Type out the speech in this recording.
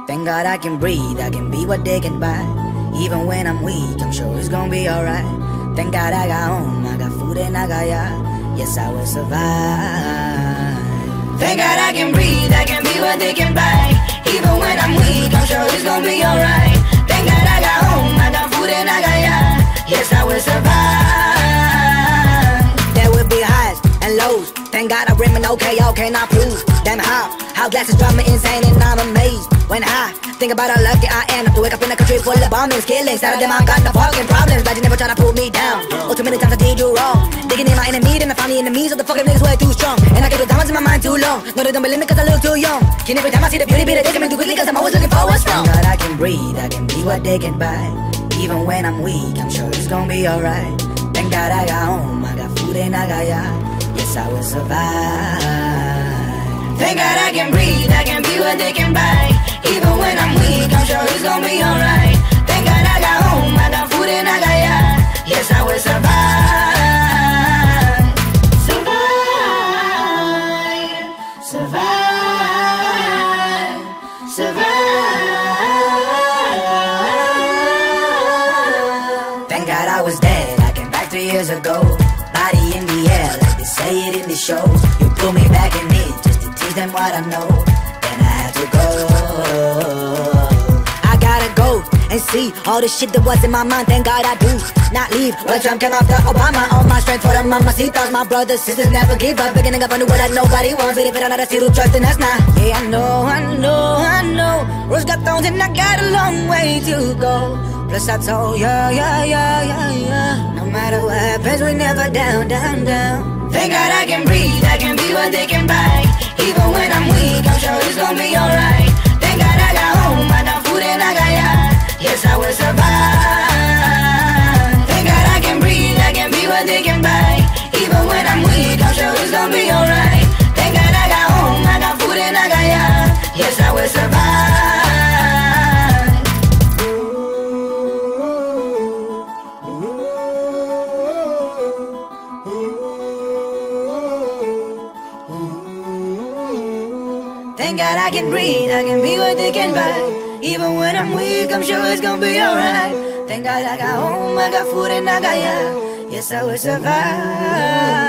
Thank God I can breathe, I can be what they can buy. Even when I'm weak, I'm sure it's gonna be alright. Thank God I got home, I got food and I got ya. Yes, I will survive. Thank God I can breathe, I can be what they can buy. Even when I'm weak, I'm sure it's gonna be alright. Thank God I got home, I got food and I got ya. Yes, I will survive. There will be highs and lows. Thank God I remain okay, y'all cannot prove. Damn how glasses drive me insane and I'm amazed. When I think about how lucky I am to wake up in a country full of bombings, killings. Out of them I got no fucking problems, but you never try to pull me down. Oh, too many times I did you wrong. Digging in my enemy, then I found the enemies of the fucking niggas way too strong. And I keep the diamonds in my mind too long. No, they don't believe me cause I look too young. Can every time I see the beauty, be the taking me too quickly cause I'm always looking for what's wrong. Thank God I can breathe, I can be what they can buy. Even when I'm weak, I'm sure it's gonna be alright. Thank God I got home, I got food and I got ya. Yes, I will survive. Thank God I can breathe, I can be what they can buy. Even when I'm weak, I'm sure it's gonna be alright. Thank God I got home, I got food and I got ya. Yes, I will survive. Survive, survive, survive. Thank God I was dead, I came back 3 years ago. Body in the air, like they say it in the shows. You pull me back in it, just to teach them what I know. Then I had to go. I gotta go and see all the shit that was in my mind. Thank God I do not leave. Well, Trump came after Obama. All my strength for the mamacitas. My brothers, sisters never give up. Beginning up, I knew what that nobody wants. But if it another city trust, then that's not. Yeah, I know. Rose got thorns and I got a long way to go. Plus I told ya, no matter what happens, we never down. Thank God I can breathe, I can be what they can buy. Even when I'm weak, I'm sure it's gonna be alright. Thank God I got home, I got food and I got ya. Yes, I will survive. Thank God I can breathe, I can be what they can buy. Even when I'm weak, I'm sure it's gonna be alright. Thank God I got home, I got food and I got ya. Yes, I will survive. Thank God I can breathe, I can be what they can buy. Even when I'm weak, I'm sure it's gonna be alright. Thank God I got home, I got food and I got ya. Yes, I will survive.